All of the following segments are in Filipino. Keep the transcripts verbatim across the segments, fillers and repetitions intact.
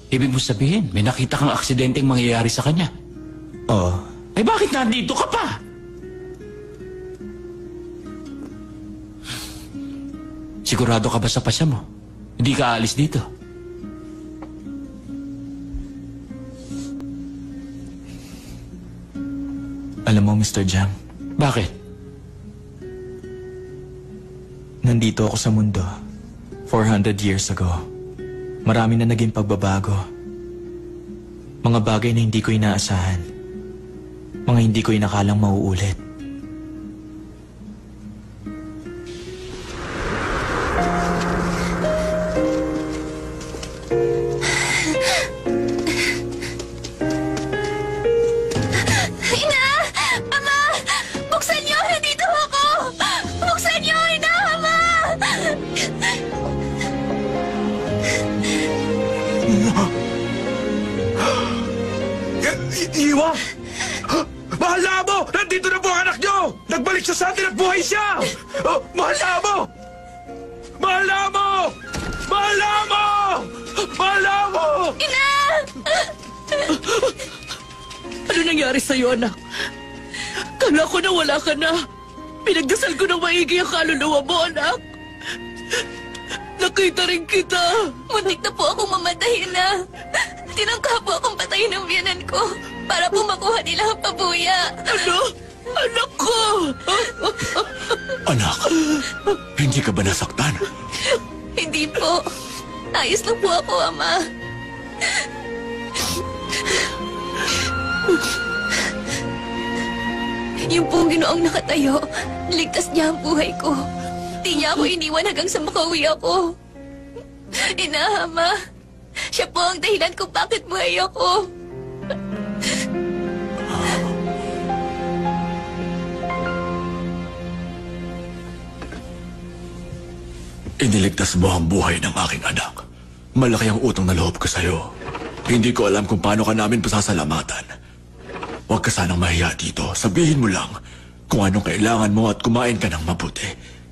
Ibig mo sabihin, may nakita kang aksidenteng mangyayari sa kanya? Oo. Eh bakit nandito ka pa? Sigurado ka ba sa pasya mo? Hindi ka aalis dito? Alam mo, Mister Jiang. Bakit? Nandito ako sa mundo. four hundred years ago. Marami na naging pagbabago. Mga bagay na hindi ko inaasahan. Mga hindi ko inakalang mauulit. Iwa! Mahal na mo! Nandito na po ang anak nyo! Nagbalik siya sa atin at buhay siya! Oh, mahal na mo! Mahal na mo! Mahal na mo! Mahal na mo! Ina! Ano nangyari sa'yo, anak? Kala ko na wala ka na. Pinagdasal ko ng maigi ang kaluluwa mo, anak. Nakita rin kita. Muntik na po akong mamatay na. Tinangka po akong patayin ng biyanan ko para po makuha nila ang pabuya. Ano? Anak ko! Anak, hindi ka ba nasaktan? Hindi po. Ayos lang po ako, Ama. Yung pong Ginoong nakatayo, ligtas niya ang buhay ko. Di niya ako iniwan hanggang sa makauwi ako. Ina, Ama, siya po ang dahilan kung bakit buhay ako. Iniligtas mo ang buhay ng aking anak. Malaki ang utang na loob ko sa'yo. Hindi ko alam kung paano ka namin pasasalamatan. Huwag ka sanang mahiya dito. Sabihin mo lang kung anong kailangan mo at kumain ka ng mabuti.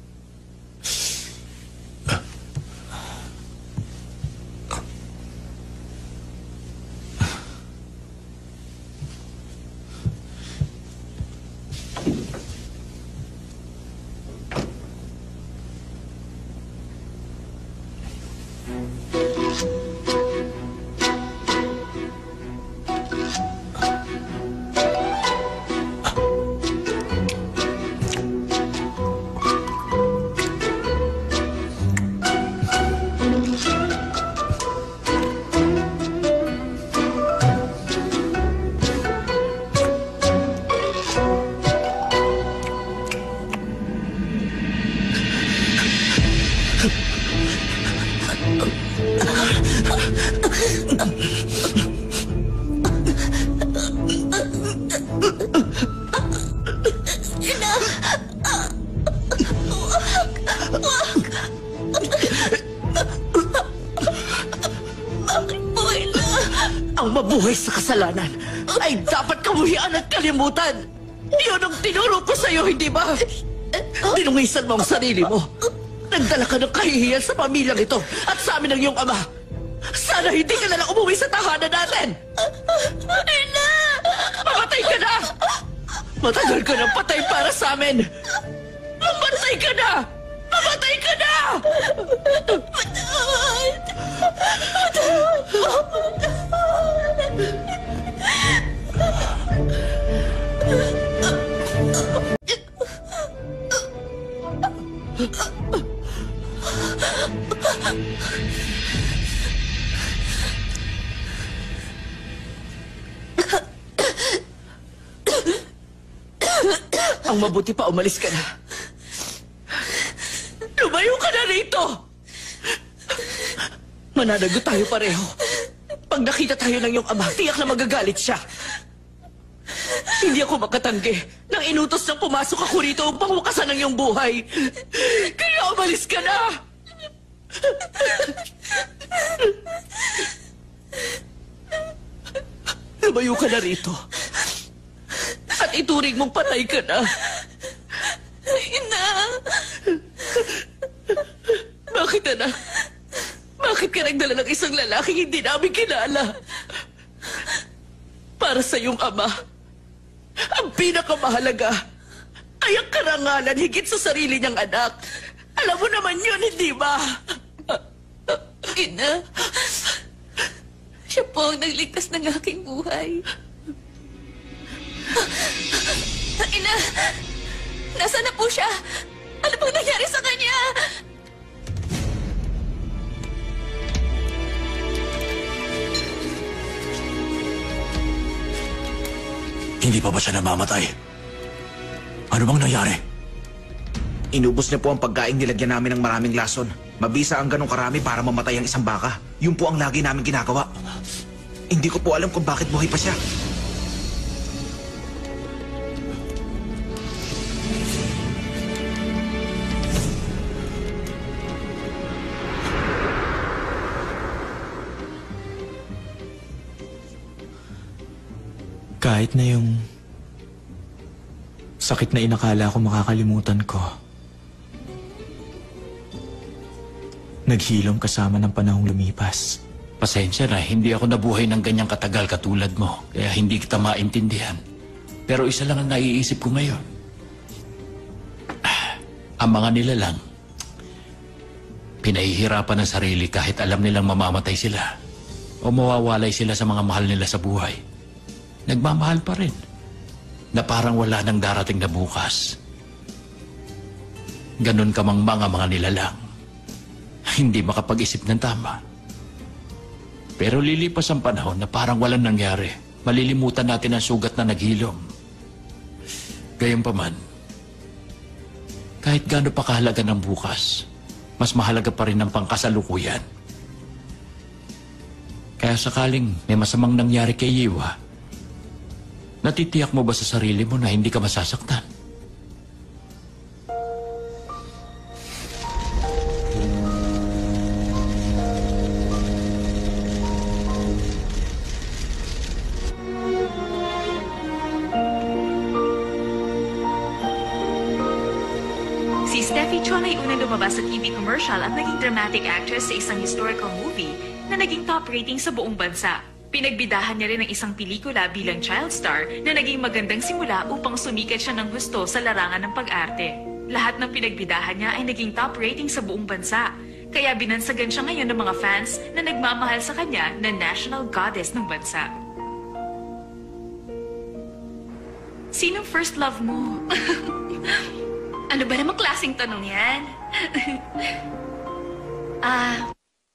Ang mabuhay sa kasalanan ay dapat kamuhian at kalimutan. Iyon ang tinuro ko sa'yo, hindi ba? Dinungisan mo ang sarili mo. Nagdala ka ng kahihiyan sa pamilyang ito at sa amin ng iyong ama. Sana hindi ka nalang umuwi sa tahanan natin. Ina! Mamatay ka na! Matagal ka ng patay para sa amin. Mamatay ka na! Mamatay ka na! Patawad! Patawad po! Ang mabuti pa, umalis ka na. Lumayo ka na rito! Mananagot tayo pareho. Pag nakita tayo ng iyong ama, tiyak na magagalit siya. Hindi ako makatanggi nang inutos na pumasok ako rito upang wakasan ang iyong buhay. Kaya umalis ka na! Lumayo ka na rito. At ituring mong patay ka na. Ina! Bakit, anak? Bakit Bakit ka nagdala ng isang lalaking hindi namin kilala? Para sa iyong ama, ang pinakamahalaga ay ang karangalan higit sa sarili niyang anak. Alam mo naman yun, hindi ba? Ina, siya po ang nagligtas ng aking buhay. Ina, nasaan na po siya? Ano bang nangyari sa kanya? Hindi pa ba siya namamatay? Ano bang nangyari? Inubos niya po ang pagkain nilagyan namin ng maraming lason. Mabisa ang ganong karami para mamatay ang isang baka. Yun po ang lagi namin ginagawa. Hindi ko po alam kung bakit buhay pa siya. Kahit na yung sakit na inakala ko makakalimutan ko, naghilom kasama ng panahong lumipas. Pasensya na, hindi ako nabuhay ng ganyang katagal katulad mo, kaya hindi kita maintindihan. Pero isa lang ang naiisip ko ngayon. Ah, ang mga nilalang, pinahihirapan ang sarili kahit alam nilang mamamatay sila o mawawalay sila sa mga mahal nila sa buhay. Nagmamahal pa rin, na parang wala nang darating na bukas. Ganon kamang mga mga nilalang, hindi makapag-isip ng tama. Pero lilipas ang panahon na parang walang nangyari. Malilimutan natin ang sugat na naghilom. Gayunpaman, kahit gaano pa kahalaga ng bukas, mas mahalaga pa rin ang pangkasalukuyan. Kaya sakaling may masamang nangyari kay Yiwa, natitiyak mo ba sa sarili mo na hindi ka masasaktan? Si Steffi Chong ay unang lumabas sa T V commercial at naging dramatic actress sa isang historical movie na naging top rating sa buong bansa. Pinagbidahan niya rin ang isang pelikula bilang child star na naging magandang simula upang sumikat siya ng gusto sa larangan ng pag-arte. Lahat ng pinagbidahan niya ay naging top rating sa buong bansa. Kaya binansagan siya ngayon ng mga fans na nagmamahal sa kanya na national goddess ng bansa. Sinong first love mo? Ano ba namang klaseng tanong yan? Ah...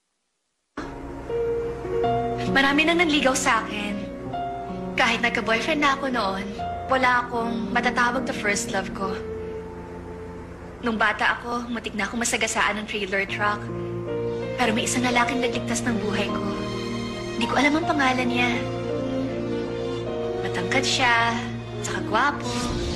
Marami nang nanligaw sa akin. Kahit nagka-boyfriend na ako noon, wala akong matatawag na first love ko. Nung bata ako, mutik na akong masagasaan ng trailer truck. Pero may isang lalaking nagligtas ng buhay ko. Hindi ko alam ang pangalan niya. Matangkad siya, tsaka gwapo.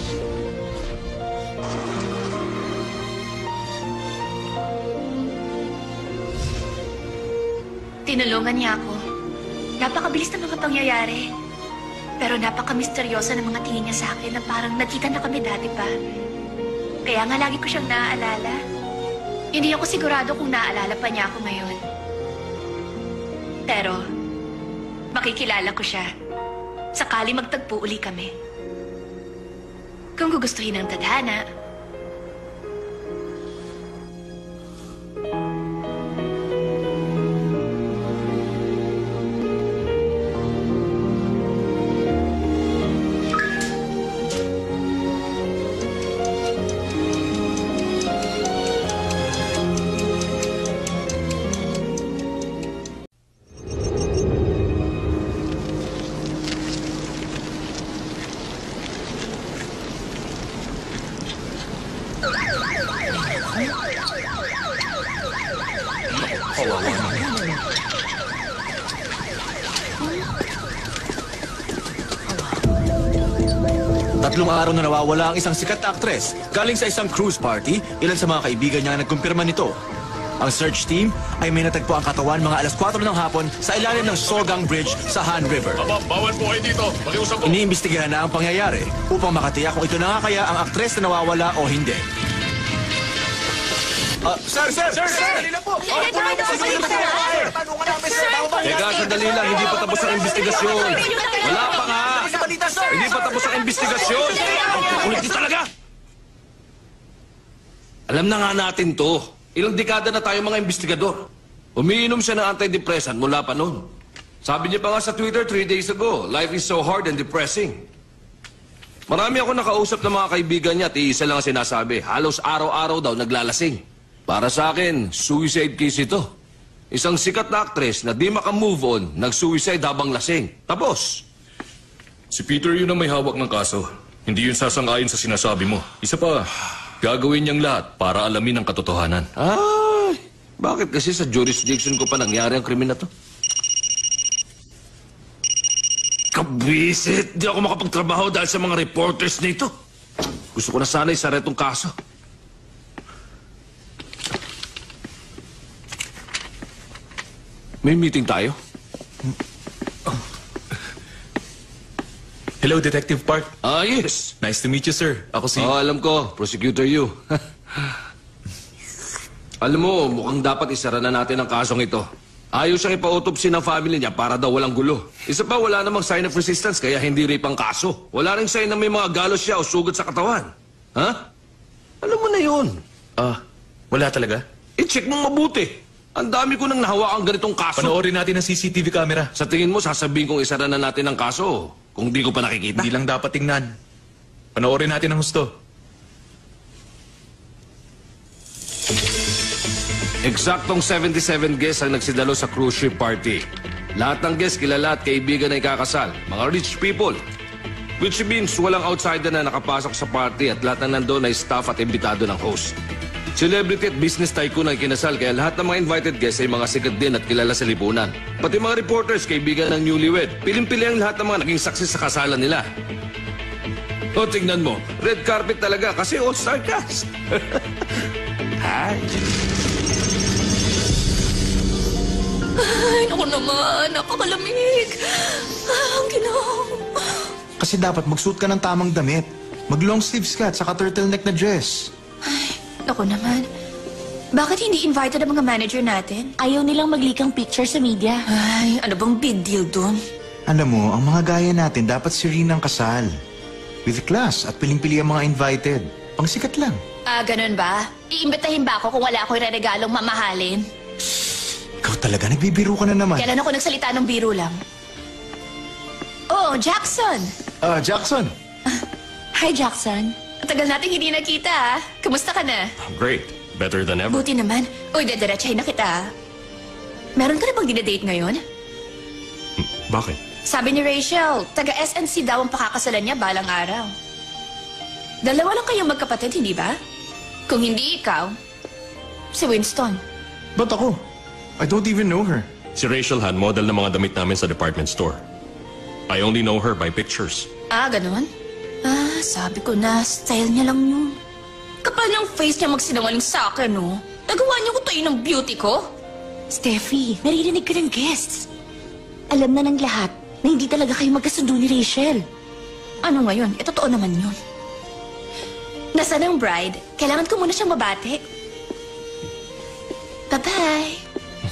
Tinulungan niya ako. Napakabilis ng mga pangyayari. Pero napaka-misteryosa ng mga tingin niya sa akin na parang nagkita na kami dati pa. Kaya nga lagi ko siyang naaalala. Hindi ako sigurado kung naaalala pa niya ako ngayon. Pero, makikilala ko siya. Sakali magtagpo uli kami. Kung gugustuhin ng tadhana, Tatlong araw na nawawala ang isang sikat na aktres. Galing sa isang cruise party, ilan sa mga kaibigan niya nagkumpirma nito. Ang search team ay may natagpo ang katawan mga alas kwatro ng hapon sa ilalim ng Sorgang Bridge sa Han River. Aba, bawal po kayo dito. Pakiusap po. Iniimbestigahan na ang pangyayari upang makatiyak kung ito na nga kaya ang aktres na nawawala o hindi. Ah, sir, sir, sir, sir! Dali lang po! Ay, ito, ito, ito, ito, sir. Tanungan namin, sir! Teka, sandali lang. Hindi pa tapos ang investigasyon. Wala pa nga. Hindi pa tapos ang investigasyon. Ang kukulit niyo talaga. Alam na nga natin to. Ilang dekada na tayo mga investigador. Umiinom siya ng antidepressant mula pa noon. Sabi niya pa nga sa Twitter three days ago, life is so hard and depressing. Marami ako nakausap ng mga kaibigan niya at iisa lang ang sinasabi, halos araw-araw daw naglalasing. Para sa akin, suicide case ito. Isang sikat na actress na di makamove on, nag-suicide habang lasing. Tapos. Si Peter yun ang may hawak ng kaso. Hindi yun sasang-ayon sa sinasabi mo. Isa pa, gagawin niyang lahat para alamin ang katotohanan. Ay, bakit kasi sa jurisdiction ko pa nangyari ang krimen na to? Kabisit! Di ako makapagtrabaho dahil sa mga reporters na ito. Gusto ko na sana isara itong kaso. May meeting tayo? Hello, Detective Park. Ah, yes. Nice to meet you, sir. Ako si... Oo, alam ko. Prosecutor you. Alam mo, mukhang dapat isara na natin ang kasong ito. Ayaw siyang ipa-autopsy ng family niya para daw walang gulo. Isa pa, wala namang sign of resistance kaya hindi rape ang kaso. Wala ring sign na may mga galos siya o sugat sa katawan. Ha? Alam mo na yun. Ah, wala talaga? I-check mong mabuti. Ang dami ko nang nahawakang ganitong kaso. Panoorin natin ang C C T V camera. Sa tingin mo, sasabihin kong isara na natin ang kaso kung di ko pa nakikita? Hindi lang dapat tingnan. Panoorin natin ang husto. Eksaktong seventy-seven guests ang nagsidalo sa cruise ship party. Lahat ng guests kilala at kaibigan na ikakasal. Mga rich people. Which means walang outsider na nakapasok sa party at lahat na nandun ay staff at imbitado ng host. Celebrity at business tycoon ang kinasal kaya lahat ng mga invited guests ay mga sikat din at kilala sa lipunan. Pati mga reporters, kaibigan ng newlywed. Piling-pili ang lahat ng mga naging success sa kasalan nila. O, tingnan mo. Red carpet talaga kasi all-star cast. Hi. Ay, naku naman. Nakakalamig. Ah, ang ginoo. Kasi dapat magsuot ka ng tamang damit. Mag long sleeves ka at saka turtleneck na dress. Ay, naku naman. Bakit hindi invited ang mga manager natin? Ayaw nilang maglikang picture sa media. Ay, ano bang big deal dun? Alam mo, ang mga gaya natin dapat serene ang kasal. With class at piling-pili ang mga invited. Pang sikat lang. Ah, ganun ba? Iimbitahin ba ako kung wala akong regalong mamahalin? Ikaw talaga, nagbibiro ka na naman. Kailan ako nagsalita ng biro lang? Oh, Jackson! Ah, Jackson. Hi, Jackson. Tagal natin hindi nakita, ah. Kamusta ka na? Great. Better than ever. Buti naman. Uy, dadiretsahin na kita, ah. Meron ka na bang dinadate ngayon? Bakit? Sabi ni Rachel, taga-S N C daw ang pakakasalan niya balang araw. Dalawa lang kayong magkapatid, hindi ba? Kung hindi ikaw, si Winston. Ba't ako? I don't even know her. Si Rachel Han, model ng mga damit namin sa department store. I only know her by pictures. Ah, ganun? Ah, sabi ko na, style niya lang yun. Kapal ng face niya magsinungaling sa akin, no? Nagawa niyo ko tayo ng beauty ko? Steffi, naririnig ka ng guests. Alam na ng lahat na hindi talaga kayo magkasundo ni Rachel. Ano ngayon? E, totoo naman yun. Nasaan ang bride? Kailangan ko muna siyang mabati. Bye-bye.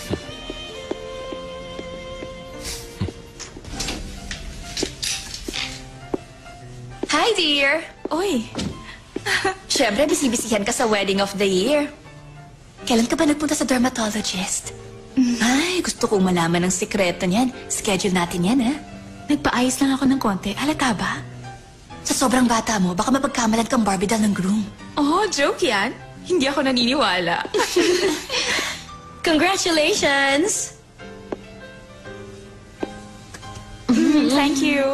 Hi, dear. Uy. Siyempre, bisibisihan ka sa wedding of the year. Kailan ka ba nagpunta sa dermatologist? Ay, gusto kong malaman ang sikreto niyan. Schedule natin yan, ha? Nagpaayos lang ako ng konti. Halata ba? Sa sobrang bata mo, baka mapagkamalan kang Barbie doll ng groom. Oh, joke yan? Hindi ako naniniwala. Congratulations! Thank you.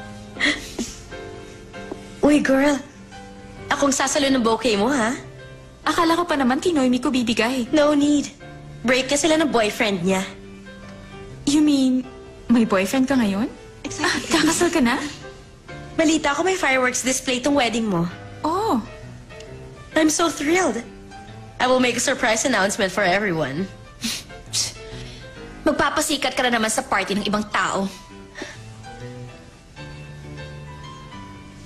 Uy, girl. Akong sasalo ng bouquet mo, ha? Akala ko pa naman kay Noemi ko bibigay. No need. Break ka sila ng boyfriend niya. You mean, may boyfriend ka ngayon? Ah, kakasal ka na? Balita ko may fireworks display tong wedding mo. Oh. I'm so thrilled. I will make a surprise announcement for everyone. Magpapasikat ka na naman sa party ng ibang tao.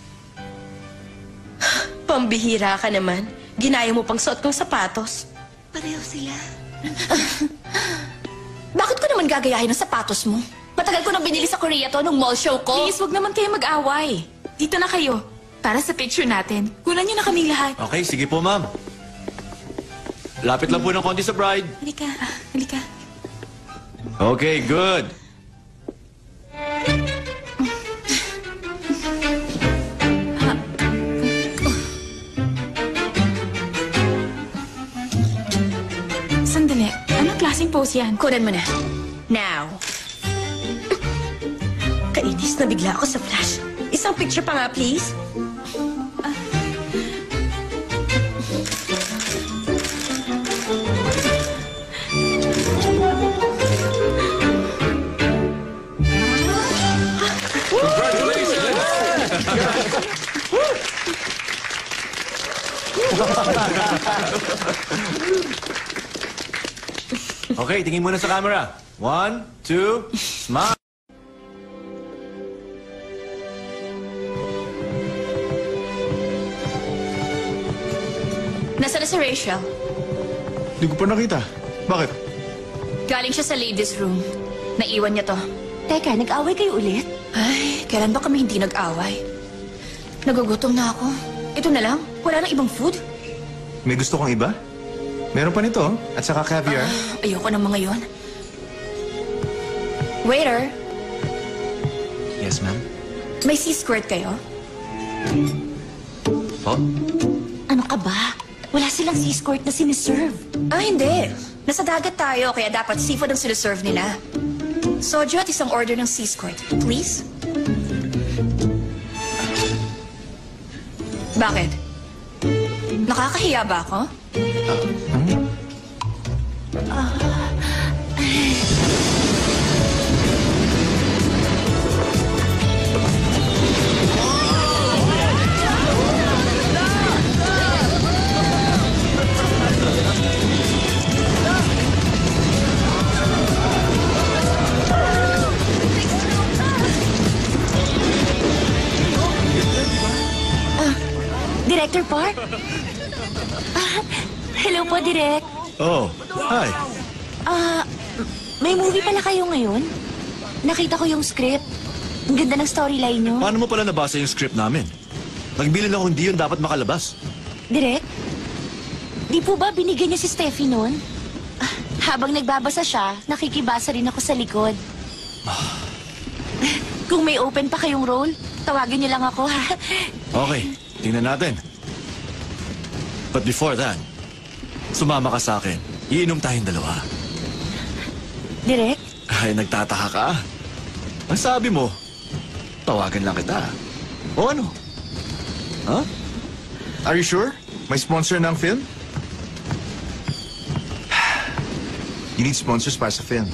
Pambihira ka naman. Ginaya mo pang suot kong sapatos. Pareho sila. Bakit ko naman gagayahin ang sapatos mo? Matagal ko nang binili sa Korea to nung mall show ko. Please, wag naman kayo mag-away. Dito na kayo. Para sa picture natin. Kunan niyo na kaming lahat. Okay, sige po, ma'am. Lapit lang po ng konti sa bride. Halika, ah, halika. Okay, good. Sandali. Anong klaseng pose yan? Kunan mo na. Now. Kainis na bigla ako sa flash. Isang picture pa nga, please. Okay, tingin muna sa camera. One, two, smile. Nasaan na si Rachel? Hindi ko pa nakita. Bakit? Galing siya sa ladies' room. Naiwan niya to. Teka, nag-away kayo ulit? Ay, kailan ba kami hindi nag-away? Nagugutom na ako. Ito na lang. Wala nang ibang food. May gusto kang iba? Meron pa nito, oh. At saka caviar. Ah, ayoko ng mga yon. Waiter, Yes, ma'am? may sea squirt kayo? Oh? Ano ka ba? Wala silang sea squirt na siniserve. Ah, hindi. Nasa dagat tayo, kaya dapat seafood ang sinaserve nila. Soju at isang order ng sea squirt, please. Bakit? Nakakahiya ba ako? Director Park? Ah, hello po, Direk. Oh, hi. Ah, may movie pala kayo ngayon? Nakita ko yung script. Ang ganda ng storyline nyo. Paano mo pala nabasa yung script namin? Nagbilin ako hindi yun dapat makalabas. Direk, di po ba binigyan niyo si Steffi noon? Ah, habang nagbabasa siya, nakikibasa rin ako sa likod. Kung may open pa kayong role, tawagin niyo lang ako, ha? Okay, tingnan natin. But before that, sumama ka sa akin. Iinom tayong dalawa. Direk? Ay, nagtataka ka? Ang sabi mo, tawagan lang kita. O ano? Huh? Are you sure? May sponsor ng film? You need sponsors para sa film.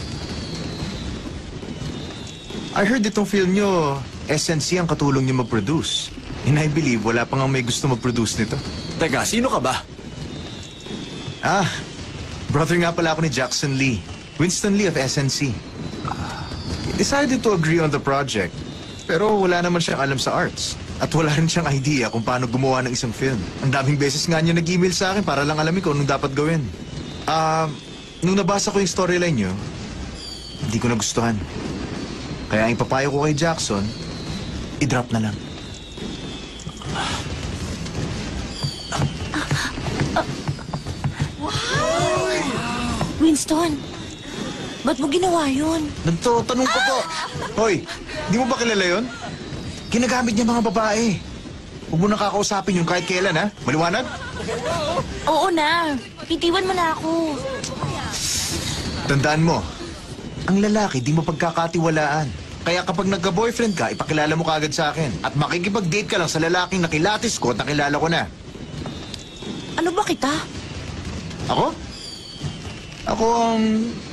I heard itong film nyo, S N C ang katulong nyo mag-produce. And I believe wala pa nga may gusto mag-produce nito. Teka, sino ka ba? Ah, brother nga pala ako ni Jackson Lee. Winston Lee of S N C. He decided to agree on the project. Pero wala naman siyang alam sa arts. At wala rin siyang idea kung paano gumawa ng isang film. Ang daming beses nga niya nag-email sa akin para lang alamin ko anong dapat gawin. Ah, nung nabasa ko yung storyline niyo, hindi ko nagustuhan. Kaya ang ipapayo ko kay Jackson, i-drop na lang. Winston, ba't mo ginawa yun? Nagtatanong ko po. Hoy, di mo ba kilala yun? Ginagamit niya mga babae. Huwag mo nang kakausapin yung kahit kailan, ha? Maliwanag? Oo na, itiwan mo na ako. Tandaan mo, ang lalaki di mo pagkakatiwalaan. Kaya kapag nagka-boyfriend ka, ipakilala mo kagad sa akin. At makikipag-date ka lang sa lalaking nakilatis ko at nakilala ko na. Ano ba kita? Ako? Ako ang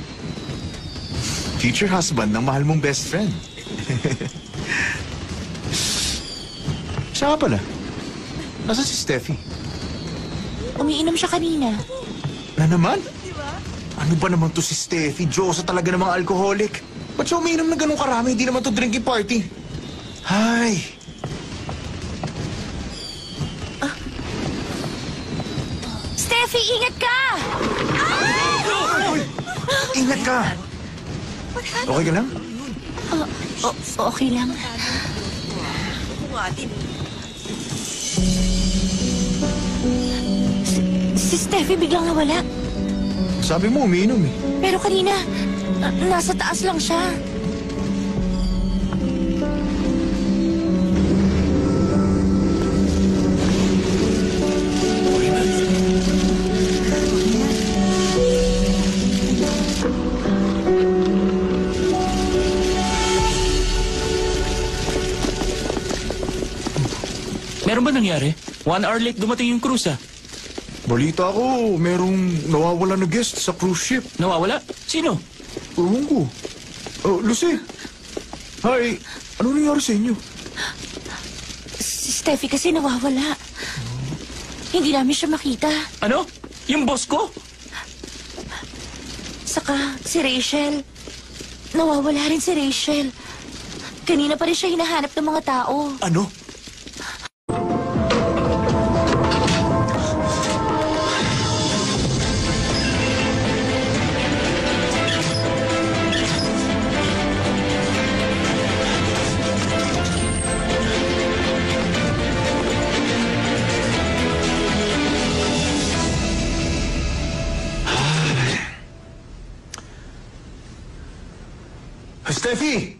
future husband ng mahal mong best friend. Siya nga pala. Nasa si Steffi? Umiinom siya kanina. Na naman? Ano ba naman to si Steffi? Diyosa talaga ng mga alcoholic. Ba't siya umiinom na ganun karami? Hindi naman to drinking party. Hay! Steffi, ingat ka! Ingat ka! Okay ka lang? Oh, oh, okay lang. Si, si Steffi biglang nawala. Sabi mo, umiinom eh. Pero kanina, na- nasa taas lang siya. Meron ba nangyari? One hour late dumating yung cruise ah. Balita ko, merong nawawala na guest sa cruise ship. Nawawala? Sino? Ewan ko. Oh, Lucy. Hi. Ano nangyari sa inyo? Si Steffi kasi nawawala. Hindi namin siya makita. Ano? Yung boss ko? Saka si Rachel. Nawawala rin si Rachel. Kanina pa rin siya hinahanap ng mga tao. Ano? Steffi!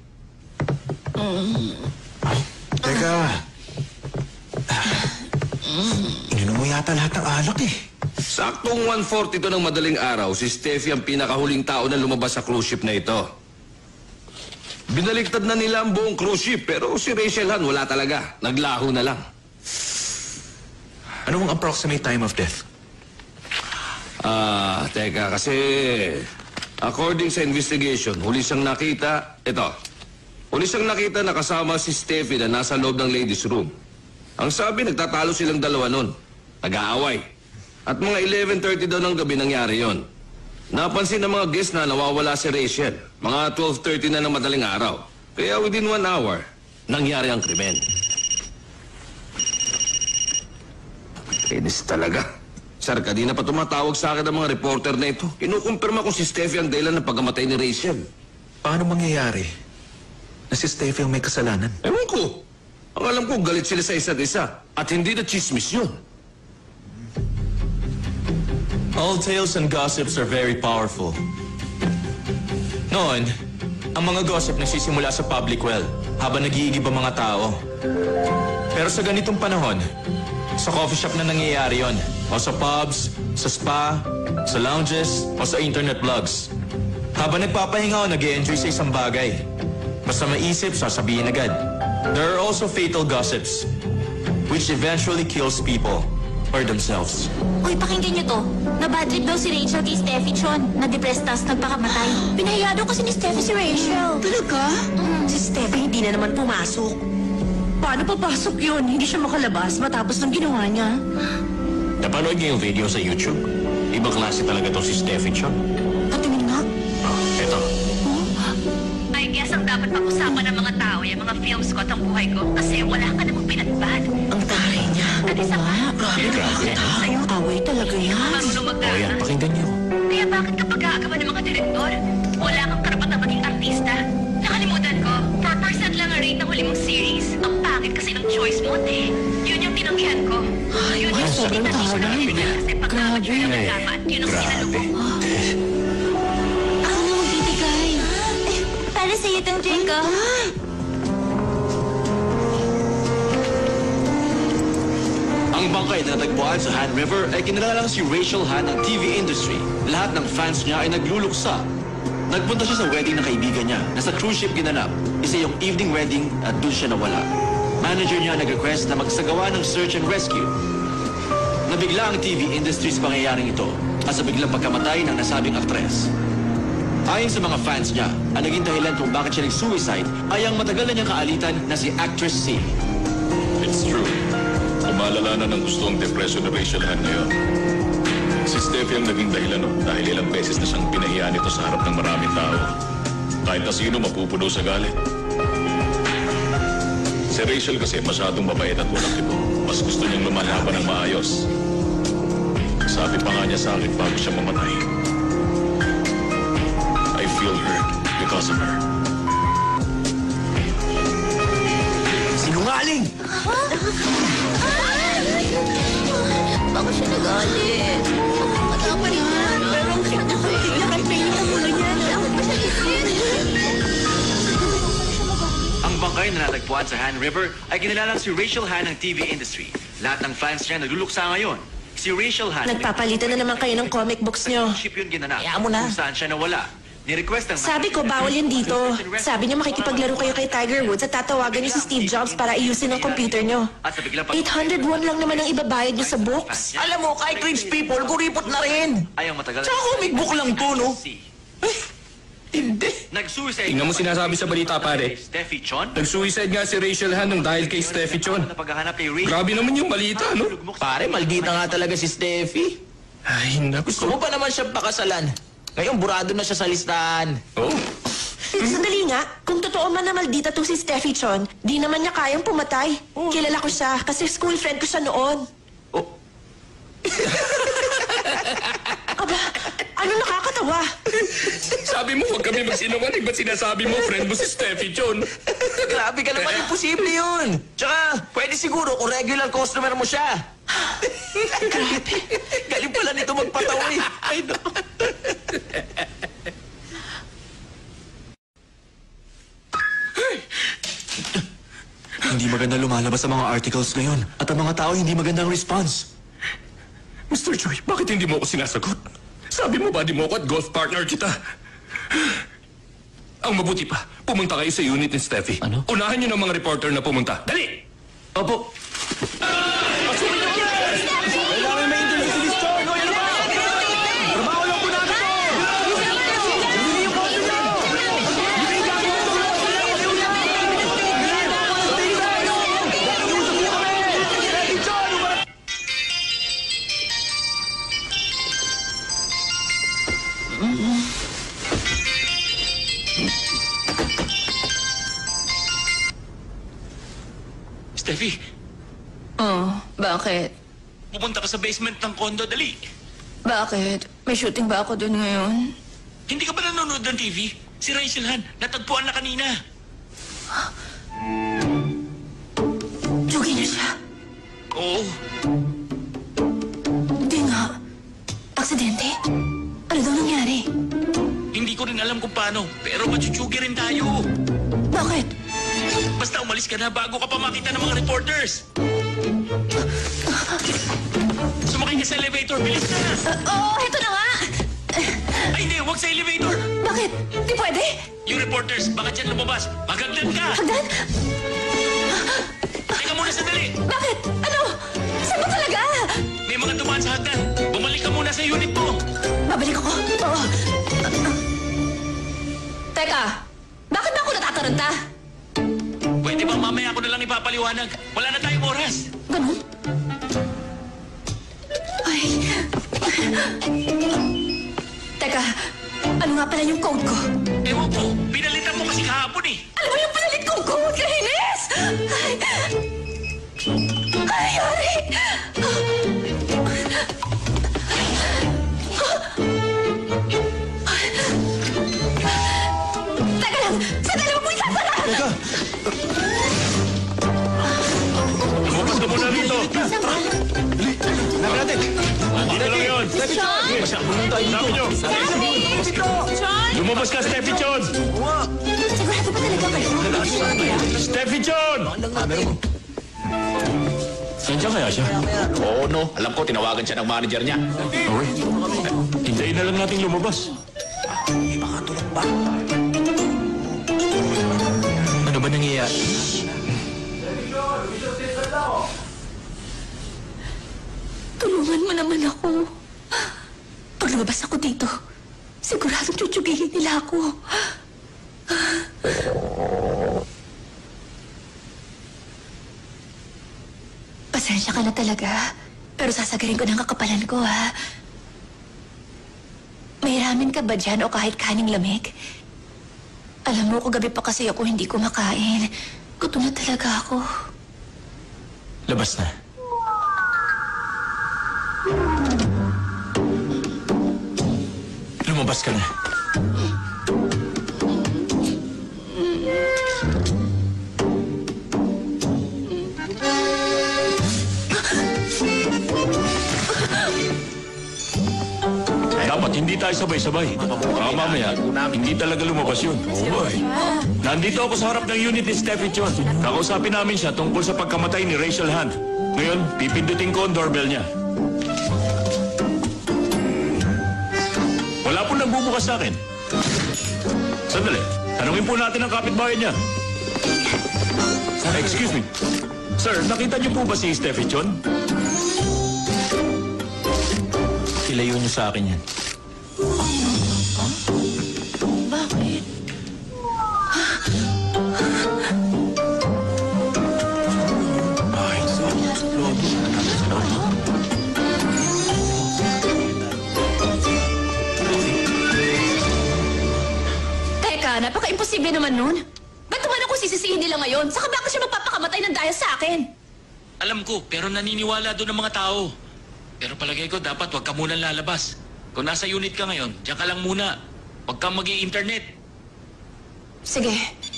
Teka. Ininom mo yata lahat ng alak eh. Saktong one forty-two ng madaling araw, si Steffi ang pinakahuling tao na lumabas sa cruise ship na ito. Binaliktad na nila ang buong cruise ship, pero si Rachel Han wala talaga. Naglaho na lang. Ano ang approximate time of death? Ah, teka, kasi according sa investigation, huli siyang nakita, ito. Huli siyang nakita na kasama si Steffi na nasa loob ng ladies' room. Ang sabi, nagtatalo silang dalawa nun. Nag-aaway. At mga eleven thirty daw ng gabi nangyari yon. Napansin ng mga guests na nawawala si Rachel. Mga twelve thirty na ng madaling araw. Kaya within one hour, nangyari ang krimen. Inis talaga. Sir, kanina pa tumatawag sa akin ang mga reporter na ito. Kinukumpirma kung si Steffi ang dahilan ng pagkamatay ni Rachel. Paano mangyayari na si Steffi ang may kasalanan? Ewan ko. Ang alam ko, galit sila sa isa't isa. At hindi na chismis yun. All tales and gossips are very powerful. Noon, ang mga gossip nagsisimula sa public well habang nag-iigib ang mga tao. Pero sa ganitong panahon, sa coffee shop na nangyayari yon, o sa pubs, sa spa, sa lounges, o sa internet blogs. Habang nagpapahinga o nag-e-enjoy sa isang bagay, basta maisip, sasabihin agad. There are also fatal gossips, which eventually kills people or themselves. Uy, pakinggan niyo to. Na-badtrip daw si Rachel kay Steffi Chon. Na-depressed tas nagpakamatay. Pinahiya daw kasi ni Steffi si Rachel. Talaga? Si Steffi hindi na naman pumasok. Paano papasok yun? Hindi siya makalabas matapos ng ginawa niya. Napanood niyo yung video sa YouTube? Ibang klase talaga to si Steffi Chon. Patingin nga. Oh, eto. I guess ang dapat pag-usapan ng mga tao yung mga films ko at ang buhay ko kasi wala ka namang pinatbad. Ang taray niya. At isa pa, Grabe ka sa'yo, Away talaga yan. marunong O magdala. yan, pakinggan niyo. Kaya bakit kapag aagawan ng mga direktor, wala kang karapatang maging artista? Nakalimutan ko, four percent lang ang rate ng huli mong series. Ang pangit kasi ng choice mo, te. Yun yung tinanggihan ko. Yun yung sobrang tinanggihan ko taray. kasi pagkamatch yun ang nagkama at yun ang sinalubong ko. Ako na magbibigay. Eh, para sa'yo itong drink, oh. Ang bangkay na natagpuan sa Han River ay kinalalang si Rachel Han ng T V industry. Lahat ng fans niya ay nagluluksa. Nagpunta siya sa wedding ng kaibigan niya na sa cruise ship ginanap. Isa yung evening wedding at doon siya nawala. Manager niya nag-request na magsagawa ng search and rescue. Nabigla ang T V industry sa pangyayaring ito at sa biglang pagkamatay ng nasabing aktres. Ayon sa mga fans niya, ang naging dahilan kung bakit siya nag-suicide ay ang matagal na niyang kaalitan na si Actress C. It's true. Umalala na ng gusto ang depression ni Rachel Han ngayon. Si Steffi ang naging dahilan no, dahil ilang beses na siyang pinahiya nito sa harap ng maraming tao. Kahit na sino mapupuno sa galit. Si Rachel kasi masyadong mabait at walang kibo. Mas gusto niyang lumalaban ng maayos. Sabi pa nga niya sa akin bago siya mamatay. feel hurt because of her. Sinungaling! Bakit siya nagalit? Matama rin niya. Pero ang siya nagalit. Nakipay niya muna niya. Bakit ba siya isin? Ang bangkay na natagpuan sa Han River ay kinilalang si Rachel Han ng T V industry. Lahat ng fans niya nagluluksa ngayon. Si Rachel Han... Nagpapalitan na naman kayo ng comic books nyo. Ship yun ginanap. Kaya mo na. Kung saan siya nawala. Ni-request ng... Sabi ko, bawal yan dito. Sabi niya makikipaglaro kayo kay Tiger Woods at tatawagan niyo si Steve Jobs para ayusin ang computer niyo. At sa biglang pag... eight hundred won lang naman ang ibabayad niyo sa books. Alam mo, kahit rich people, kuripot na rin. Ayaw matagal... Tsaka comic book lang to, no? Hindi. Nag-suicide... Tingnan mo sinasabi sa balita, pare. Steffi Chon? Nag-suicide nga si Rachel Han nang dahil kay Steffi Chon. Napaghahanap kay Rachel. Grabe naman yung balita, no? Pare, maldita nga talaga si Steffi. Ay, naku. Gusto mo pa naman siya pakasalan. Ngayon, burado na siya sa listahan. Oh. Sandali nga, kung totoo man na maldita to si Steffi Chon, di naman niya kayang pumatay. Kilala ko siya kasi school friend ko siya noon. Oh. Aba, ano nakakatawa? Sabi mo, huwag kami magsinungaling. Ba't sinasabi mo, friend mo si Steffi Chon? Grabe ka naman, imposible yun. Tsaka, pwede siguro kung regular customer mo siya. Grabe. Galing pala nito magpatawa eh. Ay, no. Hindi maganda lumalabas sa mga articles ngayon. At ang mga tao hindi magandang response. Mister Choi, bakit hindi mo ako sinasagot? Sabi mo ba di mo ako at golf partner kita? Ang mabuti pa, pumunta kayo sa unit ni Steffi. Ano? Unahan niyo ng mga reporter na pumunta. Dali! Opo. Kailangan may interview si Miss Chon. O, yan ba? Trabaho lang po natin to. Hindi yung konti niyo. Hindi yung gagawin ko. Nakiusap niyo kami. Steffi Chon, umarap. Steffi, Oh, bakit? pupunta ka sa basement ng condo, dali. Bakit? May shooting ba ako doon ngayon? Hindi ka ba nanonood ng T V? Si Rachel Han, natagpuan na kanina. Jogi na siya. Oo. Hindi nga. Aksidente? Ano daw nangyari? Hindi ko rin alam kung paano, pero machuchugi rin tayo. Bakit? Basta umalis ka na bago ka pa makita ng mga reporters. Sumakay ka sa elevator, bilis na! Uh, Oo, eto na nga! Ay, hindi, huwag sa elevator! Bakit? Di pwede? Yung reporters, baka dyan lumabas. Magaglan ka! Hagdan? Teka muna sandali! Bakit? Ano? Saan ba talaga? May mga dumaan sa hagdan. Bumalik ka muna sa unit mo. Babalik ako. Oo. Teka, bakit ba ako natataranta? Pwede ba mamaya ako na lang ipapaliwanag? Wala na tayong oras. Ganun? Ay. Teka, ano nga pala yung code ko? Ewan ko, pinalitan mo kasi kahapon eh. Ano ba yung pinalit kong code? Kahinis! Ay! Ay, ay! Teka lang! Sandali mo po isasara! Teka, Lumabas ka muna rito. namin natin. Dito lang yun. Sean! Sabi niyo. Lumabas ka, Steffi Chon! Sigurado ba talaga kayo? Steffi Chon! Nandiyan kaya siya? Oo, no. Alam ko, tinawagan siya ng manager niya. Okay. Hintayin na lang natin lumabas. Ano ba nangyayari? Tulungan mo naman ako. Pag lumabas ako dito, siguradong tutsugihin nila ako. Pasensya ka na talaga. Pero sasagarin ko ng kakapalan ko, ha? May ramen ka ba dyan o kahit kaning lamig? Alam mo, kagabi pa kasi ako hindi kumakain. Gutom na talaga ako. Labas na. Lumabas ka na. Dapat hindi tayo sabay-sabay. Baka mamaya, hindi talaga lumabas yun. Oo, boy. Nandito ako sa harap ng unit ni Steffi Chon. Kakausapin namin siya tungkol sa pagkamatay ni Rachel Hunt. Ngayon, pipindutin ko ang doorbell niya. Wala po nagbubukas sa akin. Sandali, tanungin po natin ang kapitbahay niya. Excuse me. Sir, nakita niyo po ba si Steffi Chon? Ilayo niyo sa akin yan. Bakit? Teka, napaka-imposible naman nun. Ba't naman ako sisisihin nila ngayon? Saka bakit siya magpapakamatay ng dahil sa akin? Alam ko, pero naniniwala doon ng mga tao. Pero palagay ko, dapat huwag ka munang lalabas. Kung nasa unit ka ngayon, diyan ka lang muna. Huwag kang mag-i-internet. Sige.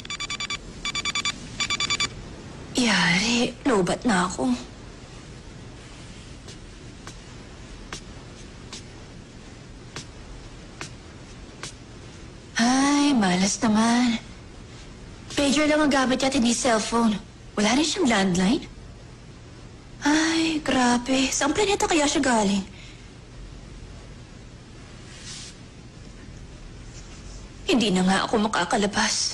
Yari, lobat na ako. Ay, malas naman. Pager lang ang gamit niya at hindi cellphone. Wala rin siyang landline. Ay, grabe. Saan planeta kaya siya galing? Hindi na nga ako makakalabas.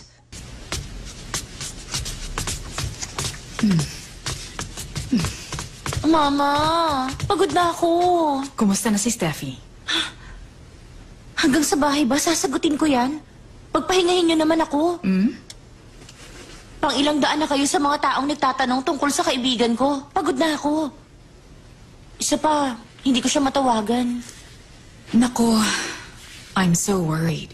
Mama, pagod na ako. Kumusta na si Steffi? Hanggang sa bahay ba, sasagutin ko yan? Pagpahingahin niyo naman ako. Hmm? Pang ilang daan na kayo sa mga taong nagtatanong tungkol sa kaibigan ko. Pagod na ako. Isa pa, hindi ko siya matawagan. Nako, I'm so worried.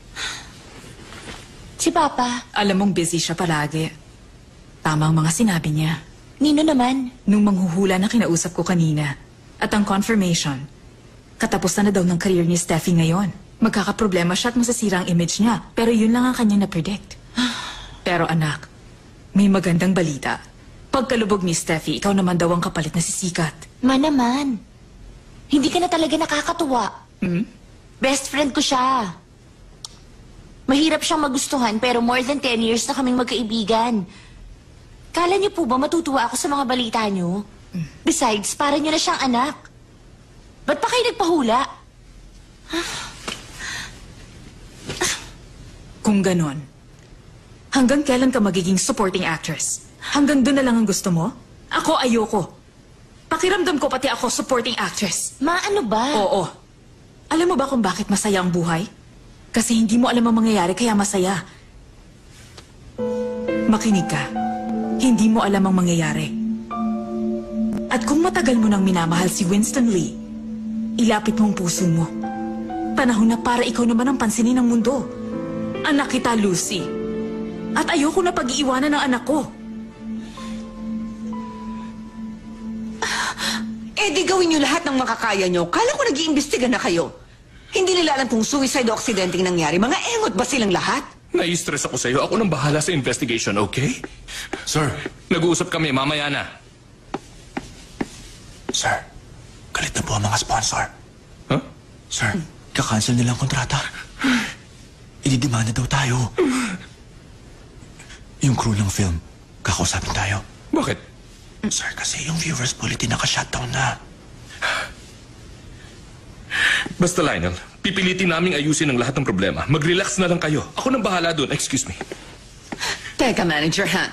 Si Papa, Alam mong busy siya palagi. Tama ang mga sinabi niya. Nino naman. Nung manghuhula na kinausap ko kanina. At ang confirmation, katapusan na daw ng career ni Steffi ngayon. Magkakaproblema siya at masasira ang image niya. Pero yun lang ang kanya na-predict. Pero anak, may magandang balita. Pagkalubog ni Steffi, ikaw naman daw ang kapalit na sisikat. Ma naman. Hindi ka na talaga nakakatuwa. Hmm? Best friend ko siya. Mahirap siyang magustuhan pero more than ten years na kaming magkaibigan. Kala niyo po ba matutuwa ako sa mga balita niyo? Besides, para niyo na siyang anak. Ba't pa kayo nagpahula? Kung ganon, hanggang kailan ka magiging supporting actress? Hanggang doon na lang ang gusto mo? Ako ayoko. Pakiramdam ko pati ako supporting actress. Ma, ano ba? Oo. Alam mo ba kung bakit masaya ang buhay? Kasi hindi mo alam ang mangyayari kaya masaya. Makinig ka. Hindi mo alam ang mangyayari. At kung matagal mo nang minamahal si Winston Lee, ilapit mo ang puso mo. Panahon na para ikaw naman ang pansinin ng mundo. Anak kita, Lucy. At ayoko na pag-iiwanan ng anak ko. Eh di gawin niyo lahat ng makakaya niyo. Kala ko nag-iimbestiga na kayo. Hindi nila alam kung suicide o aksidente ang nangyari. Mga engot ba silang lahat? Nai-stress ako sa'yo. Ako nang bahala sa investigation, okay? Sir, Nag-uusap kami, mamaya na. Sir, galit na po ang mga sponsor. Huh? Sir, kakancel nila ang kontrata. Ididimanda daw tayo. Yung crew ng film, kakausapin tayo. Bakit? Sir, kasi yung viewers bulletin naka-shutdown na. Basta, Lionel, pipilitin naming ayusin ang lahat ng problema. Mag-relax na lang kayo. Ako nang bahala doon. Excuse me. Teka, Manager Han.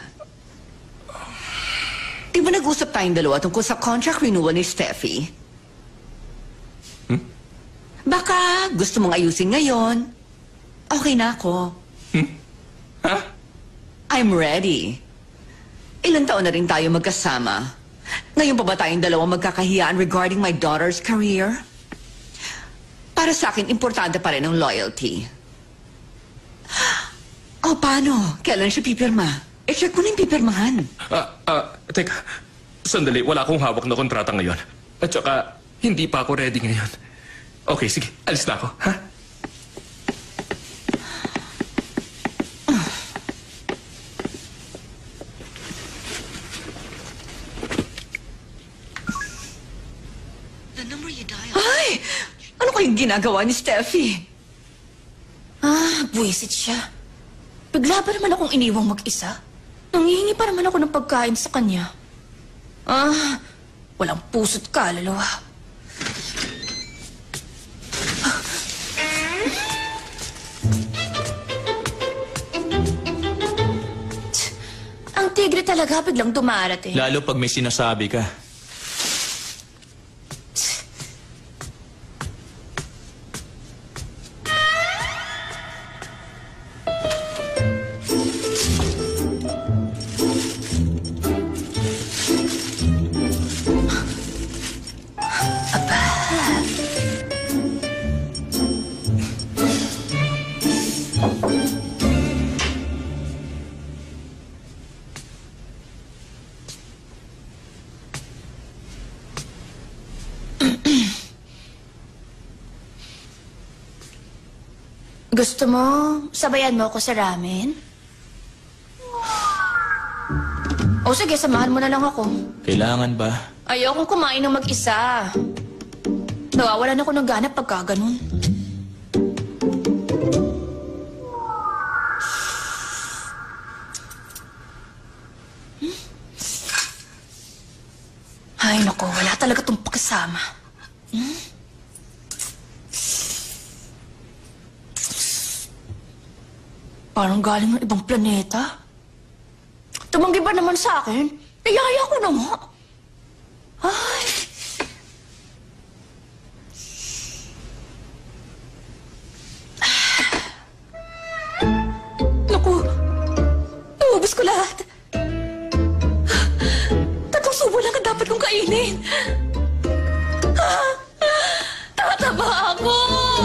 Di ba nag-usap tayong dalawa tungkol sa contract renewal ni Steffi? Hmm? Baka gusto mong ayusin ngayon. Okay na ako. Hmm? Ha? I'm ready. Ilan taon na rin tayo magkasama. Ngayon pa ba tayong dalawa magkakahiyaan regarding my daughter's career? Para sa akin, importante pa rin ang loyalty. O, paano? Kailan siya pipirma? I-check mo na yung pipirmahan. Ah, ah, teka. Sandali, wala akong hawak na kontrata ngayon. At saka, hindi pa ako ready ngayon. Okay, sige. Alis na ako, ha? kayong ginagawa ni Steffi? Ah, buwisit siya. Bigla ba naman akong iniwang mag-isa? Nangihingi pa naman ako ng pagkain sa kanya. Ah, walang puso't kaluluwa. Ang tigre talaga biglang dumarating. Lalo pag may sinasabi ka. Gusto mo, sabayan mo ako sa ramen? O sige, samahan mo na lang ako. Kailangan ba? Ayokong kumain ng mag-isa. Nawawalan ako ng gana pagka ganun. Hmm? Ay, naku, wala talaga tong pakasama. Hmm? Parang galing ng ibang planeta. Tumanggi ba naman sa akin? Nayaya ko na nga. Ay. Naku, naubos ko lahat. Tatlong subo lang ang dapat kong kainin. Tataba ako!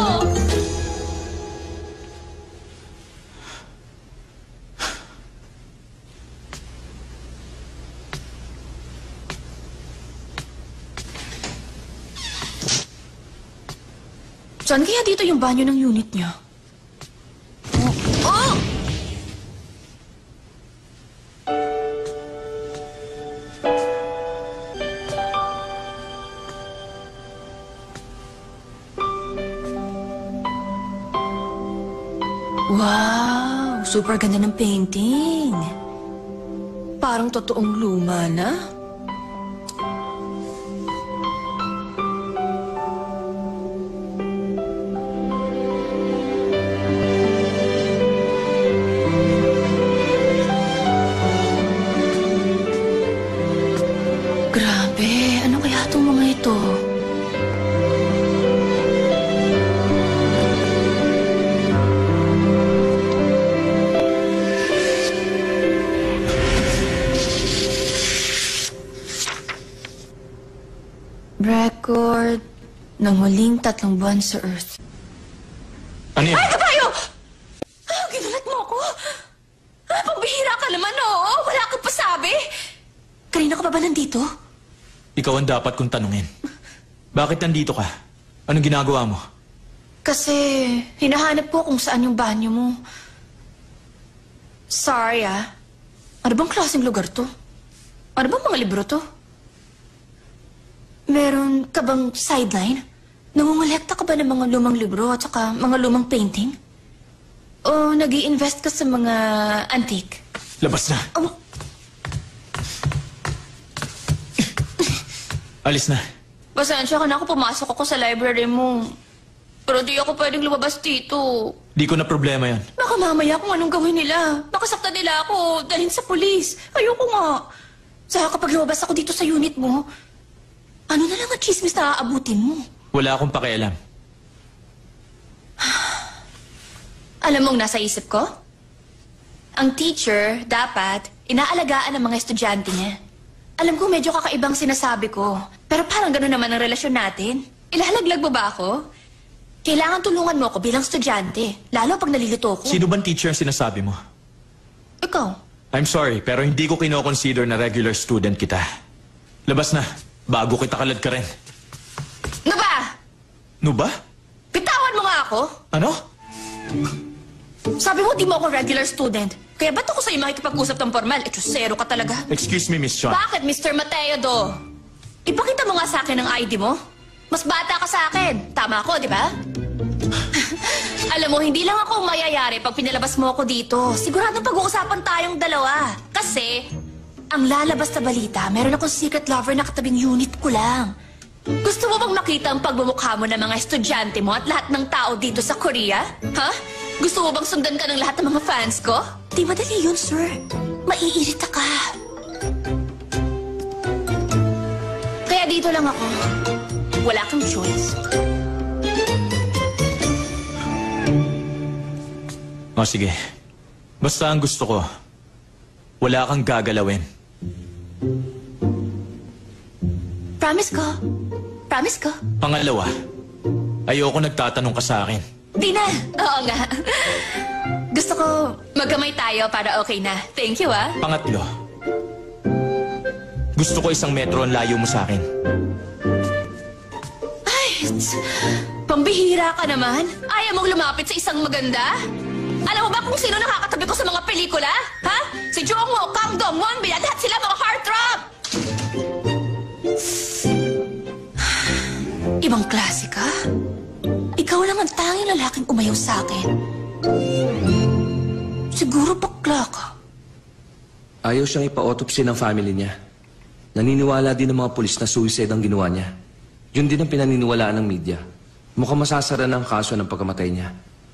Saan kaya dito yung banyo ng unit niya? Oh! Oh! Wow! Super ganda ng painting. Parang totoong luma na. Record ng huling tatlong buwan sa Earth. Ano yan? Ay, kabayo! Ah, ginulat mo ako? Ah, pambihira ka naman, oo. Wala kang pasabi. Kanina ka pa ba nandito? Ikaw ang dapat kong tanungin. Bakit nandito ka? Anong ginagawa mo? Kasi hinahanap ko kung saan yung banyo mo. Sorry, ah. Ano bang klaseng lugar to? Ano bang mga libro to? Meron ka bang sideline? Nangungulekta ka ba ng mga lumang libro at saka mga lumang painting? O nag-i-invest ka sa mga antique? Labas na. Oh. Alis na. Pasensya ka na ako, pumasok ako sa library mo. Pero di ako pwedeng lumabas dito. Di ko na problema yan. Baka mamaya kung anong gawin nila. Baka saktan nila ako, dalhin sa polis. Ayoko nga. Saka kapag lumabas ako dito sa unit mo, ano na lang ang chismis na aabutin mo? Wala akong pakialam. Alam mong nasa isip ko? Ang teacher, dapat, inaalagaan ang mga estudyante niya. Alam ko medyo kakaibang sinasabi ko, pero parang gano'n naman ang relasyon natin. Ilalaglag mo ba ako? Kailangan tulungan mo ako bilang estudyante, lalo pag nalilito ko. Sino bang teacher ang sinasabi mo? Ikaw. I'm sorry, pero hindi ko kino-consider na regular student kita. Labas na, bago kita kalad ka rin. Ano ba? No ba? Bitawan mo nga ako. Ano? Sabi mo di mo ako regular student. Kaya ba't ako sa'yo makikipag-usap ng formal? Eh, chusero ka talaga. Excuse me, Miss Chon. Bakit, Mister Mateo Do? Ipakita mo nga sa akin ang I D mo. Mas bata ka sa akin. Tama ako, di ba? Alam mo, hindi lang ako mayayari pag pinalabas mo ako dito. Siguradong pag-uusapan tayong dalawa. Kasi, ang lalabas na balita, meron akong secret lover na katabing unit ko lang. Gusto mo bang makita ang pagbumukha mo ng mga estudyante mo at lahat ng tao dito sa Korea? Ha? Gusto mo bang sundan ka ng lahat ng mga fans ko? Di madali yun, sir. Maiirita ka. Kaya dito lang ako. Wala kang choice. O sige. Basta ang gusto ko, wala kang gagalawin. Promise ko. Promise ko. Pangalawa, ayoko nagtatanong ka sa akin. Di na. Oo nga. Gusto ko magkamay tayo para okay na. Thank you, ah. Pangatlo, gusto ko isang metro ang layo mo sa akin. Ay, tsk, pambihira ka naman. Ayaw mong lumapit sa isang maganda? Alam mo ba kung sino nakakatabi ko sa mga pelikula? Ha? Si Jongho, Kang Dong, Won Bin, at lahat sila mga heartthrob! Ibang klase ka? Ikaw lang ang tanging lalaking umayaw sa akin. Siguro bakla ka. Ayaw siyang ipa-autopsy ng family niya. Naniniwala din ng mga pulis na suicide ang ginawa niya. Yun din ang pinaniniwalaan ng media. Mukhang masasara ng kaso ng pagkamatay niya.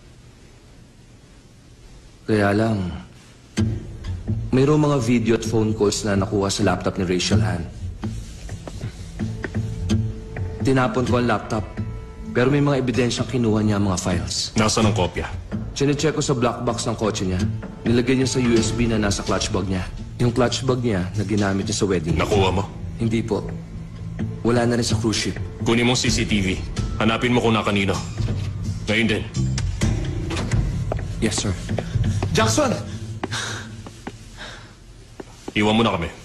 Kaya lang, mayroong mga video at phone calls na nakuha sa laptop ni Rachel Han. Tinapon ko ang laptop, pero may mga ebidensyang kinuha niya ang mga files. Nasaan ang kopya? Chine-check ko sa black box ng kotse niya. Nilagay niya sa U S B na nasa clutch bag niya. Yung clutch bag niya na ginamit niya sa wedding. Nakuha mo? Hindi po. Wala na rin sa cruise ship. Kunin mong C C T V. Hanapin mo kung na kanino. Ngayon din. Yes, sir. Jackson! Iwan mo na kami.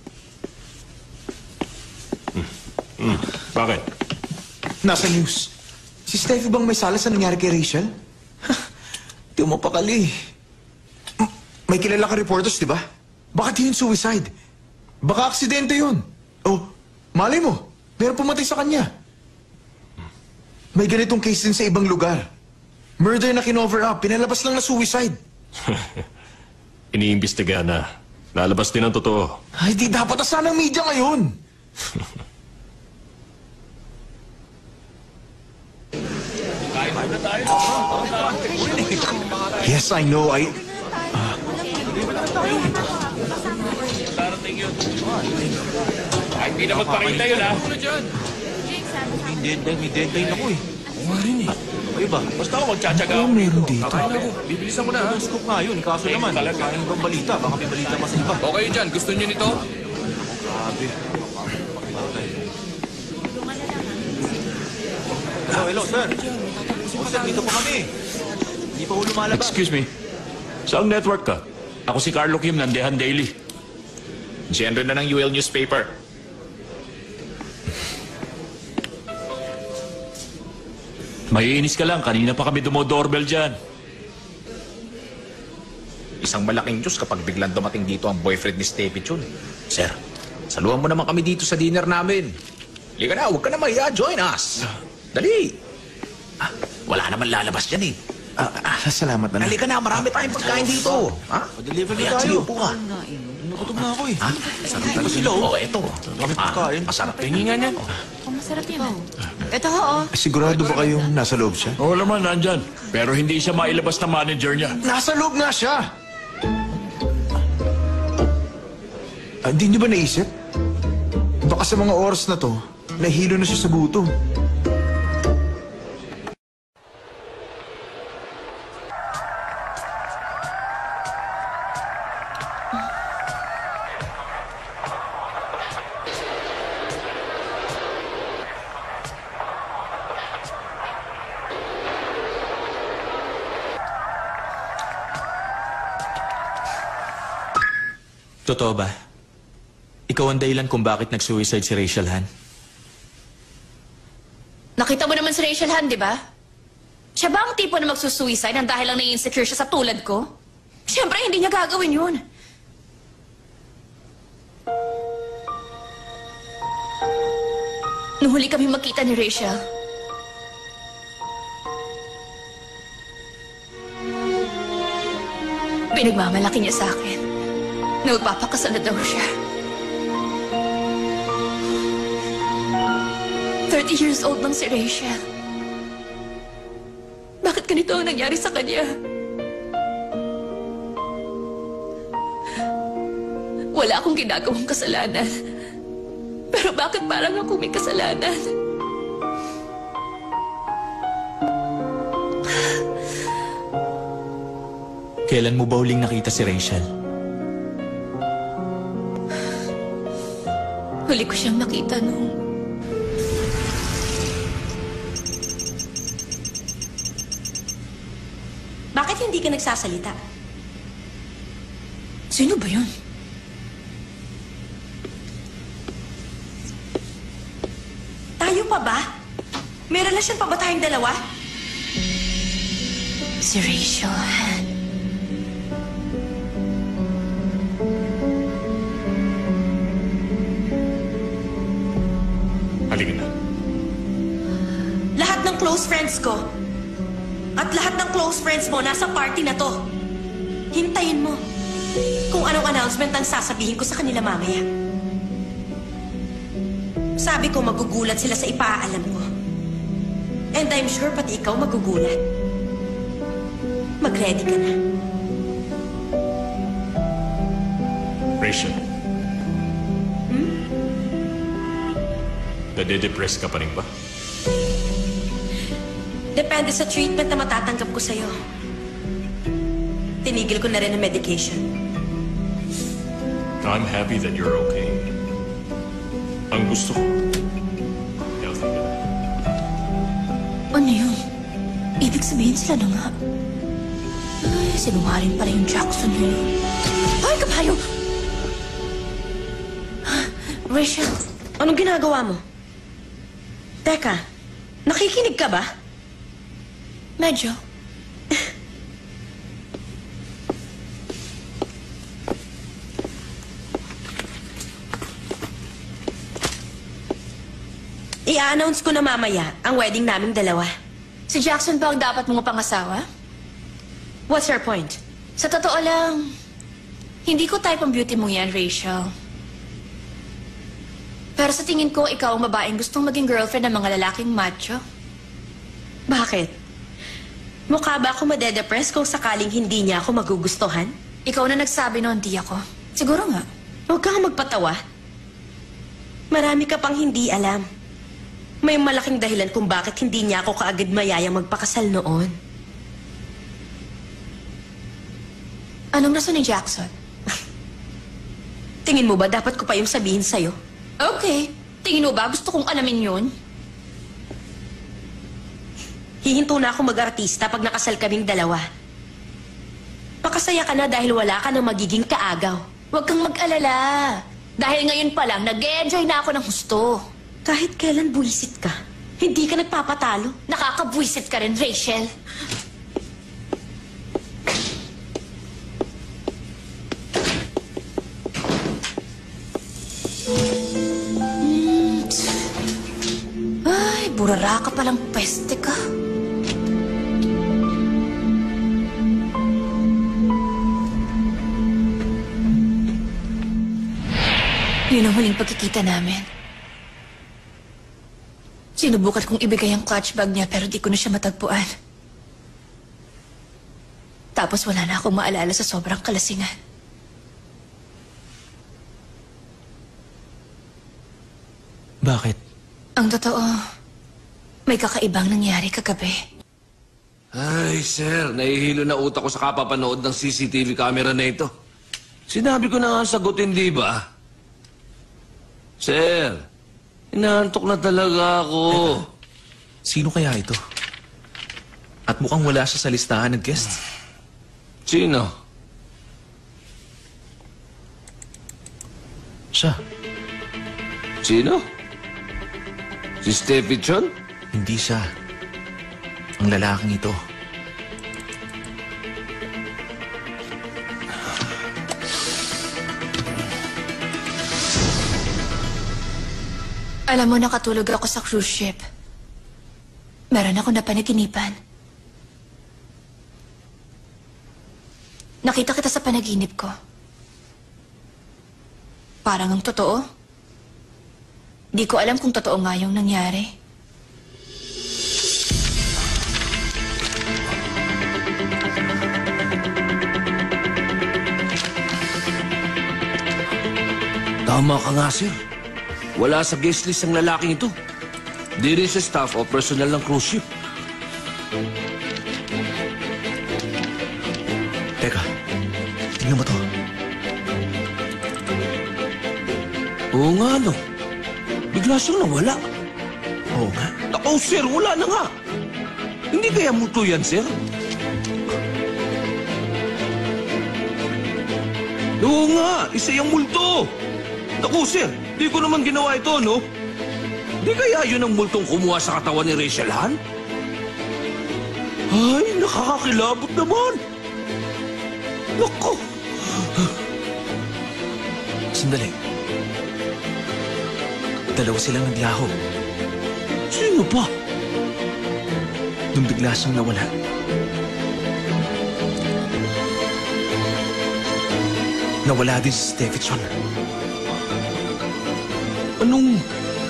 Hmm. Hmm. Bakit? Nasa news. Si Steffi bang may sala sa nangyari kay Rachel? Di mo pakali. M- May kilala ka reporters, di ba? Bakit yun suicide? Baka aksidente yun. Oh, malay mo. Meron pumatay sa kanya. May ganitong case din sa ibang lugar. Murder na kinover up. Pinalabas lang na suicide. Iniimbestigahan na. Lalabas din ang totoo. Ay, di dapat asan ang media ngayon. Yes, I know. I... Ay, hindi na magpakita yun, ha? May deadline, may deadline ako eh. Oo nga rin eh. Kayo ba? Basta ako magtsatsaga. Ano meron dito? Bibilisan mo na ha. Scoop nga yun. Kaso naman, sayang bang balita? Baka may balita pa sa iba. Okay dyan, gusto niyo nito? Grabe. Hello, hello, sir. O, sir, dito po kami. Hindi pa ho lumalabas. Excuse me. Saan network ka? Ako si Carlo Kim ng Dehan Daily. Genre na ng U L newspaper. Maiinis ka lang. Kanina pa kami dumodoorbell dyan. Isang malaking Diyos kapag biglang dumating dito ang boyfriend ni Steffi Chun. Sir, saluhan mo naman kami dito sa dinner namin. Liga na, huwag ka na mahiya. Join us. Dali. Ah, wala naman lalabas dyan eh. Ah, ah, salamat na lang. Halika na, marami tayong pagkain dito. Ha? Pa-deliver na Ayan, tayo. sige, upo ka. Nagutom na ako eh. Ha? Sarap na sila oh. Oh, eto. Dami Ah, pagkain. masarap. Tingin nga niyan. Masarap yun. Ito, oo. Sigurado ba kayong nasa loob siya? Oo naman, nandyan. Pero hindi siya mailabas ng manager niya. Nasa loob nga siya! Ah, Hindi niyo ba naisip? Baka sa mga oras na to, nahilo na siya sa gutom. Totoo ba? Ikaw ang dahilan kung bakit nag-suicide si Rachel Han? Nakita mo naman si Rachel Han, di ba? Siya ba ang tipo na magsusuicide nang dahil lang nai-insecure siya sa tulad ko? Siyempre, hindi niya gagawin yun. Nung huli kami magkita ni Rachel, pinagmamalaki niya sa akin na magpapakasal na daw siya. thirty years old lang si Rachel. Bakit ganito ang nangyari sa kanya? Wala akong ginagawang kasalanan. Pero bakit parang ako may kasalanan? Kailan mo ba huling nakita si Rachel? Huli ko siyang nakita nung... Bakit hindi ka nagsasalita? Sino ba yun? Tayo pa ba? May relasyon pa ba tayong dalawa? Si Rachel, Han. Halika na. Lahat ng close friends ko at lahat ng close friends mo nasa party na to. Hintayin mo kung anong announcement ang sasabihin ko sa kanila mamaya. Sabi ko magugulat sila sa ipaalam ko. And I'm sure pati ikaw magugulat. Mag-ready ka na. Rachel. Hmm? Nade-depress ka pa rin ba? Depende sa treatment na matatanggap ko sa'yo. Tinigil ko na rin ang medication. I'm happy that you're okay. Ang gusto ko, healthy ka na. Ano yun? Ibig sabihin sila na nga. Ay, sinungaling pala yung Jackson yun. Ay, kabayo! Rachel, anong ginagawa mo? Teka, nakikinig ka ba? Medyo. I-announce ko na mamaya ang wedding naming dalawa. Si Jackson ba ang dapat mong pangasawa? What's your point? Sa totoo lang, hindi ko type ang beauty mo yan, Rachel. Pero sa tingin ko, ikaw ang babaeng gustong maging girlfriend ng mga lalaking macho. Bakit? Mukha ba ako madedepress kung sakaling hindi niya ako magugustuhan? Ikaw na nagsabi noon, di ako. Siguro nga. Huwag kang magpatawa. Marami ka pang hindi alam. May malaking dahilan kung bakit hindi niya ako kaagad mayayang magpakasal noon. Anong rason ni Jackson? Tingin mo ba dapat ko pa yung sabihin sa'yo? Okay. Tingin mo ba gusto kong alamin yun? Hihinto na ako mag-artista pag nakasal kaming dalawa. Pakasaya ka na dahil wala ka nang magiging kaagaw. Huwag kang mag-alala. Dahil ngayon pa lang, nag-enjoy na ako ng husto. Kahit kailan buwisit ka, hindi ka nagpapatalo. Nakakabuwisit ka rin, Rachel. Hmm. Ay, burara ka palang peste ka. Yun ang huling pagkikita namin. Sinubukan kong ibigay ang clutch bag niya pero di ko na siya matagpuan. Tapos wala na akong maalala sa sobrang kalasingan. Bakit? Ang totoo, may kakaibang nangyari kagabi. Ay, sir, nahihilo na utak ko sa kapapanood ng C C T V camera na ito. Sinabi ko na nga sagutin, di ba? Sir, inaantok na talaga ako. Sino kaya ito? At mukhang wala siya sa listahan ng guests. Sino? Siya. Sino? Si Steffi Chon? Hindi siya. Ang lalaking ito. Alam mo, nakatulog ako sa cruise ship. Meron ako napanaginipan. Nakita kita sa panaginip ko. Parang ang totoo. Di ko alam kung totoo nga yung nangyari. Tama ka nga, sir. Wala sa guest list ang lalaking ito. Di rin sa staff o personal ng cruise ship. Teka, tingnan mo to. Oo nga, no. Bigla siyang nawala. Oo nga. Oh, sir, wala na nga. Hindi kaya multo yan, sir? Oo nga, isa yung multo. Naku, sir, di ko naman ginawa ito, no? Di kaya yun ang multong kumuha sa katawan ni Rachel Han? Ay, nakakakilabot naman. Naku. Sandali. Dalawa silang naglaho. Sino pa? Nung bigla siyang nawala. Nawala din si Steffi Chon. Anong...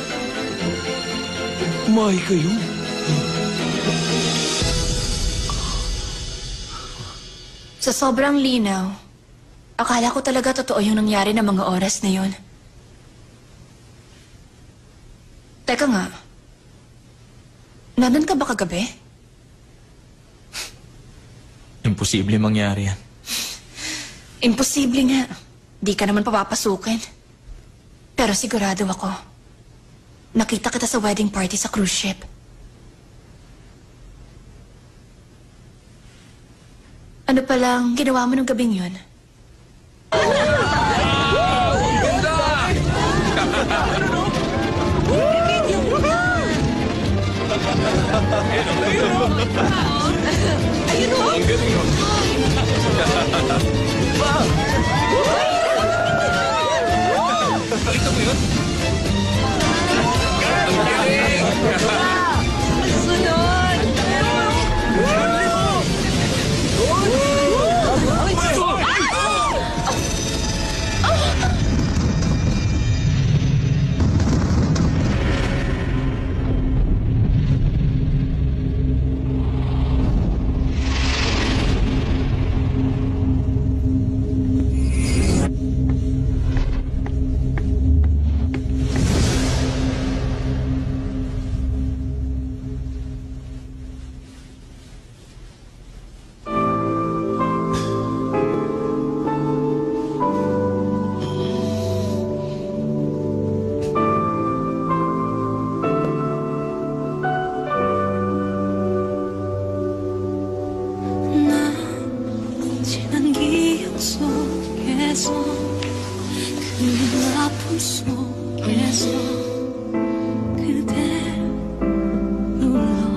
Kumahay kayo? Sa sobrang linaw, akala ko talaga totoo yung nangyari ng mga oras na yun. Teka nga, nandun ka ba kagabi? Imposible mangyari yan. Imposible nga. Di ka naman papapasukin. Pero sigurado ako, nakita kita sa wedding party sa cruise ship. Ano palang ginawa mo nung gabing yun? Ayun o! Ang galing o! Nakita mo yun? Ang galing! Sunod! 지난 기억 속에서 그 아픔 속에서 그대 불러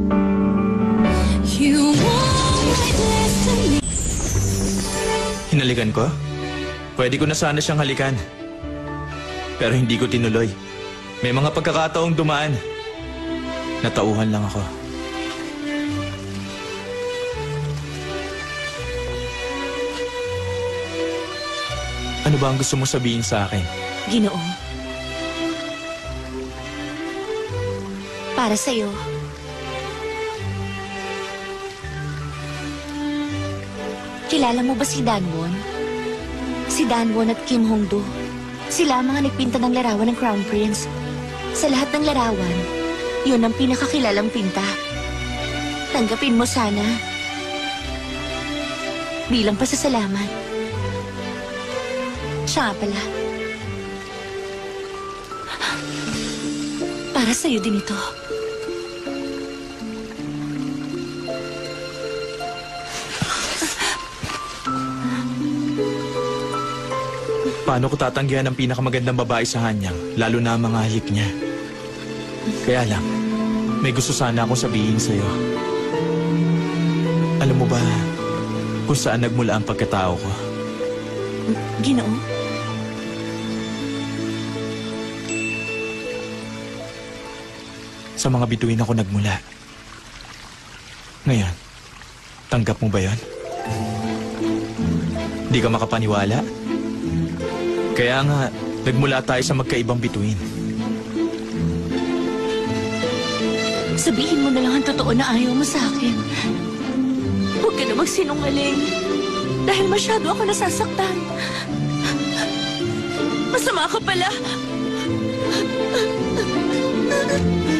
You want my destiny. Hinalikan ko? Pwede ko na sana siyang halikan. Pero hindi ko tinuloy. May mga pagkakataong dumaan. Natauhan lang ako. Ano ba ang gusto mo sabihin sa akin? Ginoo. Para sa'yo. Kilala mo ba si Danwon? Si Danwon at Kim Hongdo. Sila ang mga nagpinta ng larawan ng Crown Prince. Sa lahat ng larawan, yun ang pinakakilalang pinta. Tanggapin mo sana. Bilang pasasalamat. Siya nga pala. Para sa'yo din ito. Paano ko tatanggihan ang pinakamagandang babae sa hanyang, lalo na ang mga halik niya? Kaya lang, may gusto sana akong sabihin sa'yo. Alam mo ba kung saan nagmula ang pagkatao ko? Ginoo? Sa mga bituin ako nagmula. Ngayon, tanggap mo ba yon? Di ka makapaniwala? Kaya nga, nagmula tayo sa magkaibang bituin. Sabihin mo na lang ang totoo na ayaw mo sa akin. Huwag ka na magsinungaling. Dahil masyado ako nasasaktan. Masama ka pala.